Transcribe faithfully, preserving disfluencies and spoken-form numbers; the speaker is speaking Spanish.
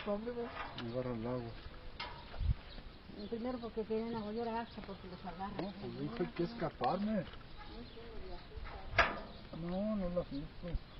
Pobre, ¿ves? Agarra el agua. Primero porque tienen agua, yo hasta porque los agarra. No, pues dijo, hay que escaparme. No, no lo asusto.